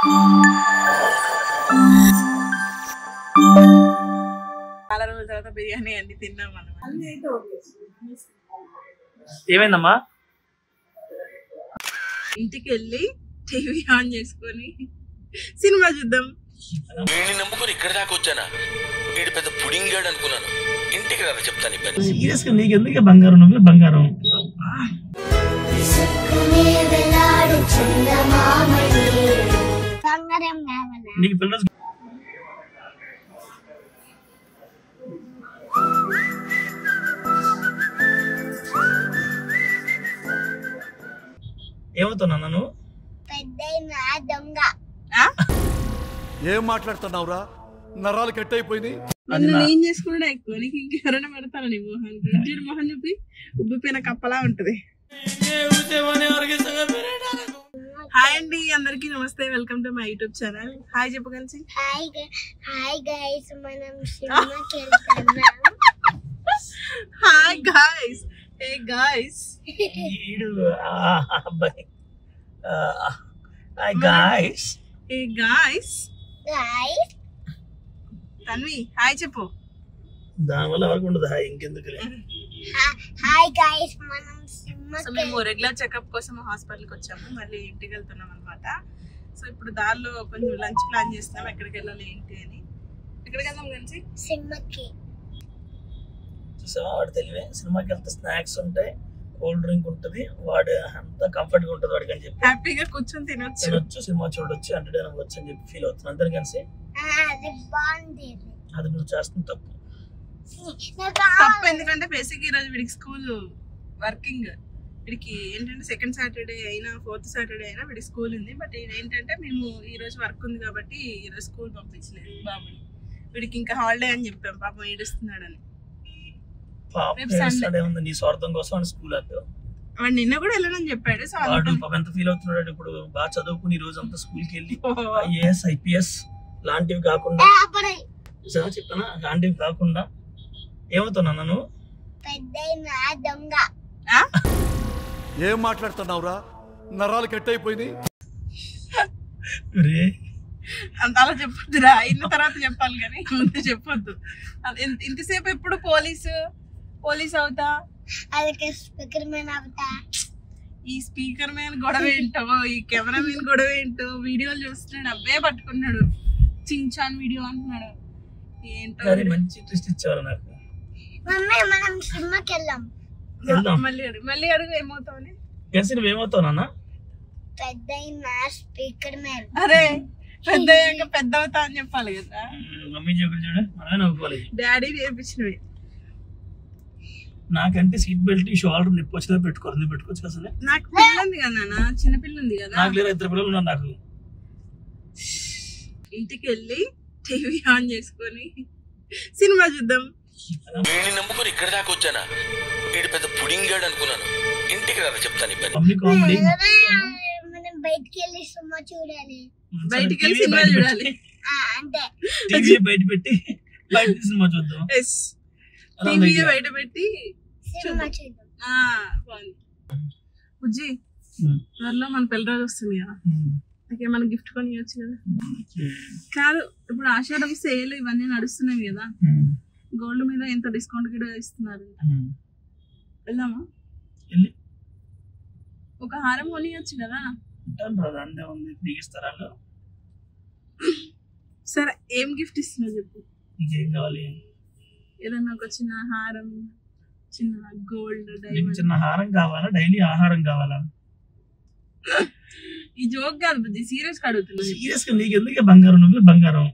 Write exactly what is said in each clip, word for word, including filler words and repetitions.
చాలా రోజుల తర్వాత బిర్యానీ అన్ని తిన్నాం మనం. ఏమైందమ్మా? ఇంటికి వెళ్ళి టీవీ ఆన్ చేసుకొని సినిమా చూద్దాం. వీడిని నమ్ముకొని ఇక్కడ దాకా వచ్చానా? వీడు పెద్ద పుడింగాడు అనుకున్నాను. ఇంటికి రా చెప్తాను. సీరియస్ గా నీకు ఎందుకే బంగారం? నువ్వే బంగారం. నీకు పిల్లలు ఏమవుతున్నా నన్ను? ఏం మాట్లాడుతున్నావురా? నరాలు కట్ అయిపోయినాయి. నిన్ను నేను చేసుకుంటే ఎక్కువ, నీకు ఇంకెవరైనా పెడతాను నీ మొహానికి. ఇంటి మొహం చూపి ఉబ్బిపోయిన కప్పలా ఉంటది. హాయ్ అండి, అందరికి నమస్తే. Welcome to my YouTube channel. Hi చెప్పగలిసి. హాయ్ హాయ్ గైస్, మనం సినిమాకి వెళ్తున్నాం. Hi guys. Hey guys. ఈడు అబ్బాయి. Hi guys. Hey guys. Guys Tanvi hi చెప్పు. దానివల్ల వరకు ఉండదు హాయ్, ఇంకెందుకులే. హాయ్ గైస్, మనం సో మేము రెగ్యులర్ చెకప్ కోసం హాస్పిటల్కి వచ్చాము, మళ్ళీ ఇంటికి వెళ్తున్నాం అనమాట. సో ఇప్పుడు దారిలో కొంచెం లంచ్ ప్లాన్ చేస్తున్నాం, ఎక్కడికి వెళ్ళాలి ఏంటి అని. ఎక్కడికి వెళ్దాం కలిసి? సినిమాకి. చూసావా వాడు తెలివే. సినిమాకి వెళ్తే స్నాక్స్ ఉంటాయి, కూల్ డ్రింక్ ఉంటుంది, వాడు అంతా కంఫర్ట్ గా ఉంటుంది వాడికి అని చెప్పి హ్యాపీగా కూర్చొని తినొచ్చు తినొచ్చు, సినిమా చూడొచ్చు, ఎంటర్టైన్ వచ్చు అని చెప్పి ఫీల్ అవుతున్నాను. అందరు కలిసి అది బాగుంది. అది నువ్వు చేస్తుంది తప్పు. తప్పు ఎందుకంటే బేసిక్ ఈ రోజు వీడికి స్కూల్ వర్కింగ్. వీడికి ఏంటంటే సెకండ్ సాటర్డే అయినా ఫోర్త్ సాటర్డే అయినా వీడికి స్కూల్ ఉంది. బట్ ఏంటంటే మేము ఈ రోజు వర్క్ ఉంది కాబట్టి ఈ రోజు స్కూల్ పంపించలేదు బాబుని. వీడికి ఇంకా హాలిడే అని చెప్పాం, పాపం ఏడుస్తున్నాడని. నీ స్వార్థం కోసం స్కూల్ ఆపావు. వాడు నిన్న కూడా వెళ్ళనని చెప్పాడు. సో వాడు పాపం ఎంత ఫీల్ అవుతున్నాడు ఇప్పుడు. బాగా చదువుకుని ఈ రోజు అంతా స్కూల్ కి వెళ్ళి ఐఏఎస్ ఐపీఎస్ లాంటివి కాకుండా చెప్పానా, లాంటివి కాకుండా ఏమవుతున్నా నన్ను? దొంగ. ఏం మాట్లాడుతున్నావురా? నరాలు కట్ అయిపోయినాయి. అంత అలా చెప్పొద్దురా, అయిన తర్వాత చెప్పాలి కానీ ముందు చెప్పొద్దు. ఇంతసేపు ఎప్పుడు పోలీసు పోలీస్ అవుతా, అలాగే స్పీకర్ మ్యాన్ అవుతా. ఈ స్పీకర్ మ్యాన్ గొడవ ఏంటో, ఈ కెమెరా మ్యాన్ గొడవ ఏంటో, వీడియోలు చూస్తున్నాడు, అవే పట్టుకున్నాడు. చించాన్ వీడియో అంటున్నాడు. ఏంటో మంచి ట్విస్ట్ ఇచ్చేవారు నాకు. మమ్మీ మనం సినిమాకి వెళ్ళాం. మళ్ళీ అడుగు మళ్ళీ అడుగు ఏమవుతావని. నువ్వు ఏమవుతావు నాన్న? పెద్ద స్పీకర్ మ్యాన్. అరే పెద్ద అయ్యాక పెద్ద అవుతా అని చెప్పాలి కదా. మమ్మీ చెప్పులు చూడ, మనమే నవ్వుకోవాలి. డాడీ నేర్పించినవి. నాకంటే సీట్ బెల్ట్ షోల్డర్ నిప్పు వచ్చినా పెట్టుకోవాలి, పెట్టుకోవచ్చు అసలు. నాకు పిల్ల ఉంది కదా నాన్న, చిన్న పిల్ల ఉంది కదా. నాకు లేదు, ఇద్దరు పిల్లలు ఉన్నారు నాకు. ఇంటికి వెళ్ళి టీవీ ఆన్ చేసుకొని సినిమా చూద్దాం. వీడిని నమ్ముకొని ఇక్కడ దాకా వచ్చానా? వీడు పెద్ద పుడింగాడు అనుకున్నాను. ఇంటికి రా చెప్తాను. మనం బయటికి వెళ్ళి సినిమా చూడాలి. బయటికి వెళ్ళి సినిమా చూడాలి అంటే టీవీ బయట పెట్టి బయట సినిమా చూద్దాం. టీవీ బయట పెట్టి సినిమా చూద్దాం. బుజ్జి త్వరలో మన పెళ్లి రోజు వస్తుంది కదా, నాకేమన్నా గిఫ్ట్ కొని ఇవ్వచ్చు కదా. కాదు, ఇప్పుడు ఆషాఢం సేల్ ఇవన్నీ నడుస్తున్నాయి కదా, గోల్డ్ మీద ఎంత డిస్కౌంట్ కూడా ఇస్తున్నారు. వెళ్దామా? ఒక హారం కొనియచ్చు కదా. సరే ఏం గిఫ్ట్ ఇస్తున్నావు చెప్పు. నీకేం కావాలి? ఏదన్నా ఒక చిన్న హారం, చిన్న గోల్డ్ డైమండ్. చిన్న హారం కావాలా, డైలీ ఆహారం కావాలా? ఈ జోక్ కాదు బుద్ధి, సీరియస్ గా అడుగుతున్నా. సీరియస్ గా నీకు ఎందుకే బంగారం? నువ్వే బంగారం.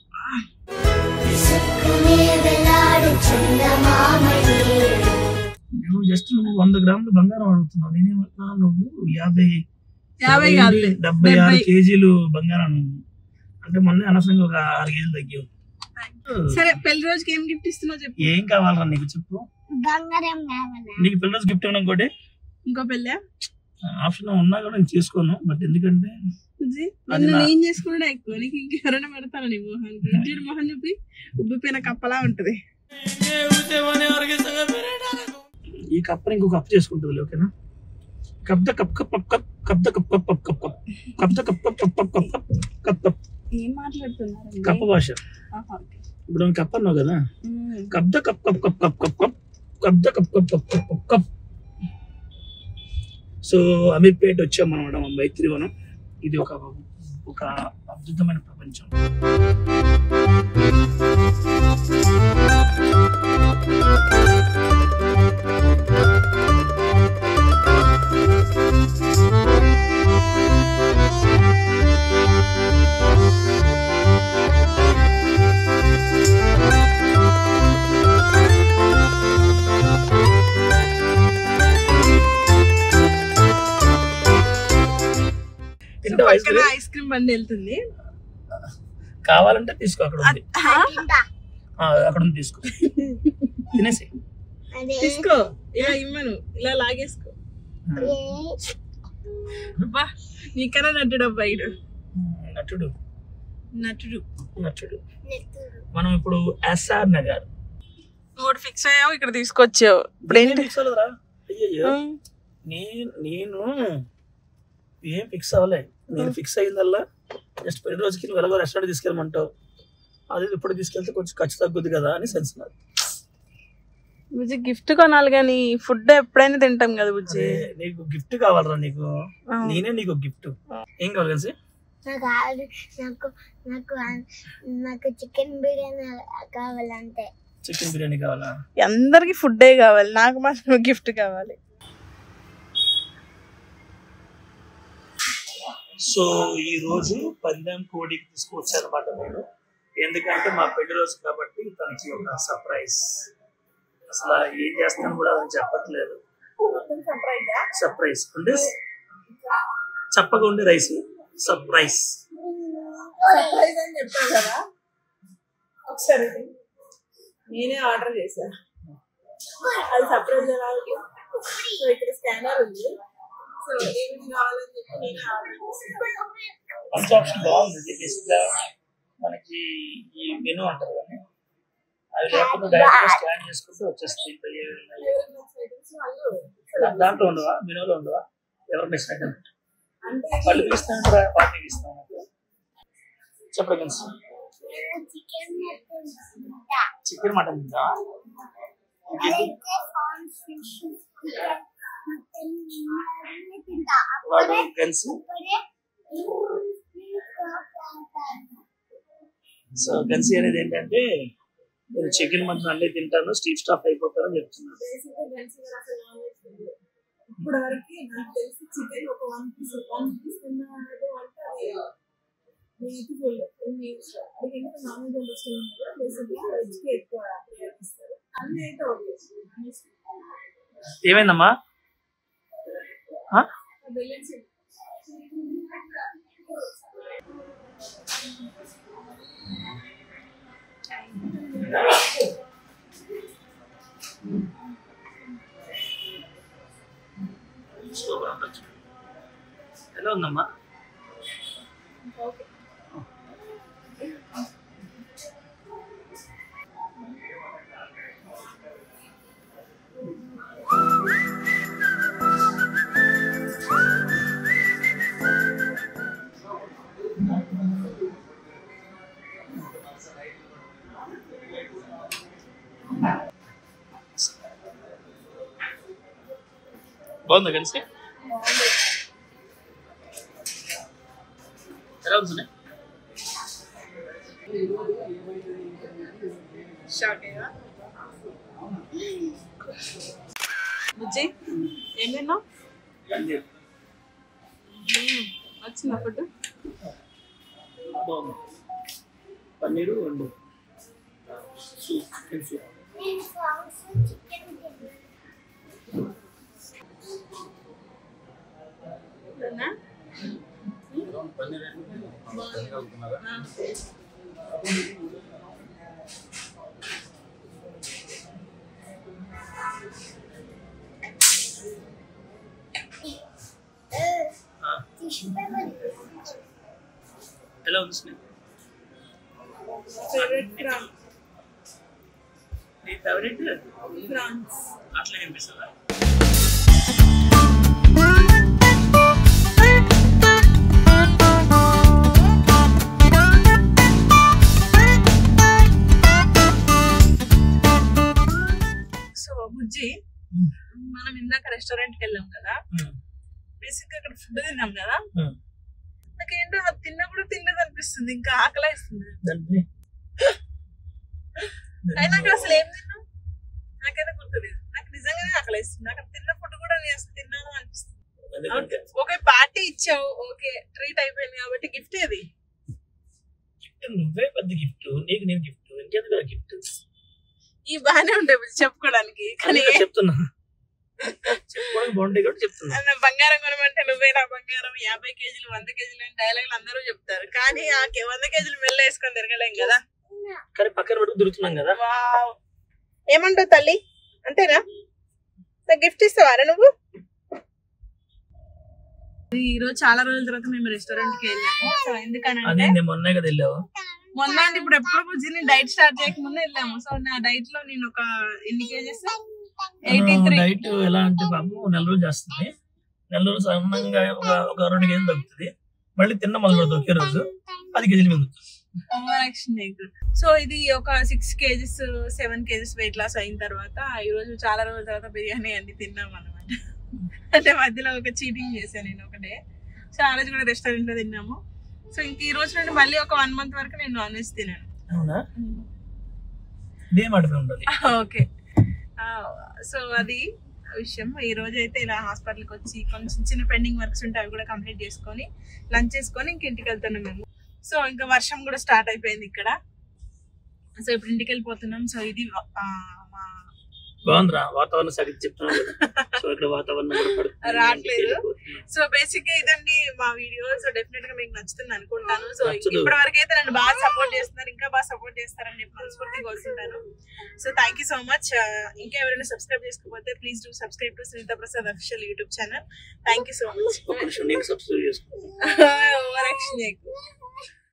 నువ్వు జస్ట్ నువ్వు వంద గ్రాములు బంగారం అడుగుతున్నావు, నేనేమన్నా నువ్వు యాభై యాభై కాదు డెబ్బై ఆరు కేజీలు బంగారం అంటే మొన్న అనవసరంగా ఒక ఆరు కేజీలు తగ్గావు. సరే పెళ్లి రోజుకి ఏం గిఫ్ట్ ఇస్తున్నావు చెప్పు. ఏం కావాలరా నీకు చెప్పు. బంగారం కావాలా? నీకు పెళ్లి రోజు గిఫ్ట్ ఇవ్వడం ఇంకోటి ఇంకో పెళ్ళా ఆప్షన్ ఉన్నా కూడా నేను చేసుకోను. బట్ ఎందుకంటే నేను చేసుకుంటే ఎక్కువ, నీకు ఇంకెవరైనా పెడతాను నీ మొహానికి. ఇంటి మొహం చూపి ఉబ్బిపోయిన కప్పలా ఉంటది. ఈ కప్పని ఇంకో కప్పు చేసుకుంటుంది. ఓకేనా? కప్ ద కప్ కప్ కప్ కప్ కప్ ద కప్ కప్ కప్ కప్ కప్ కప్ ద కప్ కప్ కప్ కప్ కప్ కప్ కప్ ఏం మాట్లాడుతున్నారు కప్ప భాష. ఇప్పుడు నువ్వు కప్ అన్నావు కదా, కప్ ద కప్ కప్ కప్ కప్ కప్ కప్ కప్ ద కప్ కప్ కప్ కప్ కప్ కప్. సో అమీర్పేట వచ్చాం అనమాట మా మైత్రివనం. ఇది ఒక ఒక అద్భుతమైన ప్రపంచం. ఐస్ క్రీమ్ బండి వెళ్తుంది, కావాలంటే తీసుకో, అక్కడ ఉంది, అక్కడ ఉంది, తీసుకో, తినేసి తీసుకో. ఇలా ఇమ్మను, ఇలా లాగేసుకో. అబ్బా నీకన్నా నటుడు అబ్బాయి, నటుడు నటుడు నటుడు. మనం ఇప్పుడు ఎస్ఆర్ నగర్ ఒకటి ఫిక్స్ అయ్యావు, ఇక్కడ తీసుకొచ్చావు. ఇప్పుడు ఏంటి ఫిక్స్ అవ్వదురా? అయ్యో నేను నేను ఏం ఫిక్స్ అవ్వలే. నేను ఫిక్స్ అయ్యిందల్లా జస్ట్ పెళ్లి రోజుకి నువ్వు ఎలాగో రెస్టారెంట్ తీసుకెళ్ళమంటావు, అది ఇప్పుడు తీసుకెళ్తే కొంచెం ఖర్చు తగ్గుద్ది కదా అని సెన్స్ నాది. బుజ్జి గిఫ్ట్ కొనాలి కానీ ఫుడ్ ఎప్పుడైనా తింటాం కదా బుజ్జి. నీకు గిఫ్ట్ కావాలరా? నీకు నేనే నీకు గిఫ్ట్. ఏం కావాలి కలిసి? నాకు నాకు నాకు చికెన్ బిర్యానీ కావాలంటే. చికెన్ బిర్యానీ కావాలా? అందరికి ఫుడ్డే కావాలి, నాకు మాత్రం గిఫ్ట్ కావాలి. సో ఈ రోజు పందెం కోడికి తీసుకొచ్చాను అనమాట నేను, ఎందుకంటే మా పెళ్లి రోజు కాబట్టి తనకి ఒక సర్ప్రైజ్. అసలు ఏం చేస్తాను కూడా అని చెప్పట్లేదు. సర్ప్రైజ్ అంటే చప్పగా ఉండే రైస్ సర్ప్రైజ్. సర్ప్రైజ్ అని చెప్పావు కదా ఒకసారి, నేనే ఆర్డర్ చేశా, అది సర్ప్రైజ్ రావాలి. సో ఇక్కడ స్కానర్ ఉంది, సో ఏమేమి కావాలని చెప్పి నేనే ఆర్డర్ చేశాను. మంచి ఆప్షన్ బాగుంది. బేసిక్గా మనకి ఈ మెనూ అంటారు కానీ అది లేకుండా డైరెక్ట్గా స్కాన్ చేసుకుంటూ వచ్చేస్తుంది. దాంట్లో ఉండవా, మెనూలో ఉండవా? ఎవరు మిస్ ఐటమ్ వాళ్ళు పిలుస్తాను కూడా పార్టీ ఇస్తాను. చెప్పండి, చికెన్ మటన్ తింటా, వాడు గన్స్. సో గన్సీ అనేది ఏంటంటే నేను చికెన్ మటన్ అన్నీ తింటాను, స్టీవ్ స్టాఫ్ అయిపోతారని చెప్తున్నాను. ఇప్పుడు వరకు నాకు తెలిసి చికెన్ ఒక వన్ పీస్ వన్ పీస్ తిన్నాడు అంటే అది బ్యూటిఫుల్. ఎందుకంటే నాన్ వెజ్ వస్తున్నారు, బేసిక్గా వెజ్కి ఎక్కువ ప్రియారిటీ ఇస్తారు. అన్నీ అయితే ఓకే. ఏమైందమ్మా? ఎలా ఉందమ్మా? బాగుందా కలిసి? ఎలా ఉంది? బుజ్జి ఏం తిన్నావు? వచ్చిందా ఫుడ్? బాగుంది. పన్నీరు వండు సూప్, చికెన్ సూప్. ఎలా ఉంది స్నేహ? Favourite prawn. నీ ఫేవరెట్ ప్రాన్స్. అట్లా కనిపిస్తుందా? రెస్టారెంట్ కి వెళ్ళాం కదా, బేసిక్ గా అక్కడ ఫుడ్ తిన్నాం కదా, నాకేంటో అది తిన్నప్పుడు తిన్నది అనిపిస్తుంది, ఇంకా ఆకలి వేస్తుంది. అయినా అసలు ఏం తిన్నాం నాకైతే గుర్తులేదు, నాకు నిజంగానే ఆకలి వేస్తుంది. అక్కడ తిన్న ఫుడ్ కూడా నేను అసలు తిన్నాను అనిపిస్తుంది. ఓకే పార్టీ ఇచ్చావు, ఓకే ట్రీట్ అయిపోయింది కాబట్టి గిఫ్ట్ ఏది? నువ్వే పెద్ద గిఫ్ట్, నీకు నేను గిఫ్ట్, ఇంకెందుకు గిఫ్ట్? ఈ బాగానే ఉండే చెప్పుకోవడానికి, కానీ చెప్తున్నా చెప్పుకోవడానికి బాగుంటాయి కాబట్టి చెప్తున్నా. బంగారం కొనమంటే నువ్వే నా బంగారం, యాభై కేజీలు వంద కేజీలు అని డైలాగులు అందరూ చెప్తారు, కానీ ఆ వంద కేజీలు మెల్ల వేసుకొని తిరగలేం కదా, కానీ పక్కన పెట్టుకు దొరుకుతున్నాం కదా. ఏమంటావు తల్లి, అంతేనా? గిఫ్ట్ ఇస్తావారా నువ్వు? ఈ రోజు చాలా రోజుల తర్వాత మేము రెస్టారెంట్ కి వెళ్ళాము. సో ఎందుకనంటే మొన్నే కదా వెళ్ళావు. మొన్న అంటే ఇప్పుడు ఎప్పుడు బుజ్జిని డైట్ స్టార్ట్ చేయక ముందే వెళ్ళాము. సో నా డైట్ లో నేను ఒక ఎన్ని కేజెస్ డైట్ ఎలా అంటే బాబు నెల రోజులు చేస్తుంది, నెల రోజులు సన్నంగా ఒక ఒక రెండు కేజీలు తగ్గుతుంది, మళ్ళీ తిన్న మొదలు పెడుతుంది ఒకే రోజు పది కేజీలు మిగులుతుంది. సో ఇది ఒక six kgs seven kgs weight loss అయిన తర్వాత ఈ రోజు చాలా రోజుల తర్వాత బిర్యానీ అన్ని తిన్నాం అనమాట. అంటే మధ్యలో ఒక చీటింగ్ చేశాను నేను ఒకటే. సో ఆ రోజు కూడా రెస్టారెంట్ లో తిన్నాము. సో ఇంక ఈ రోజు నుండి మళ్ళీ ఒక వన్ మంత్ వరకు నేను నాన్ వెజ్ తినాను. ఓకే, సో అది విషయం. ఈ రోజు అయితే ఇలా హాస్పిటల్కి వచ్చి కొంచెం చిన్న పెండింగ్ వర్క్స్ ఉంటే అవి కూడా కంప్లీట్ చేసుకొని లంచ్ చేసుకొని ఇంక ఇంటికి వెళ్తున్నాం మేము. సో ఇంకా వర్షం కూడా స్టార్ట్ అయిపోయింది ఇక్కడ. సో ఇప్పుడు ఇంటికి వెళ్ళిపోతున్నాం. సో ఇది బాగుందిరా వాతావరణం సరిగ్గా చెప్తున్నాను సో ఇక్కడ వాతావరణం రావట్లేదు. సో బేసిక్ గా ఇదండి మా వీడియో. సో డెఫినెట్ గా మీకు నచ్చుతుంది అనుకుంటాను. సో ఇప్పటి వరకు అయితే నన్ను బాగా సపోర్ట్ చేస్తున్నారు, ఇంకా బాగా సపోర్ట్ చేస్తారని చెప్పి మనస్ఫూర్తిగా కోరుకుంటాను. So thank you so much. ఇంకా ఎవరైనా సబ్స్క్రైబ్ చేసుకోకపోతే please do subscribe to Sunitha Prasad official YouTube channel. Thank you so much. Over action చేయకు.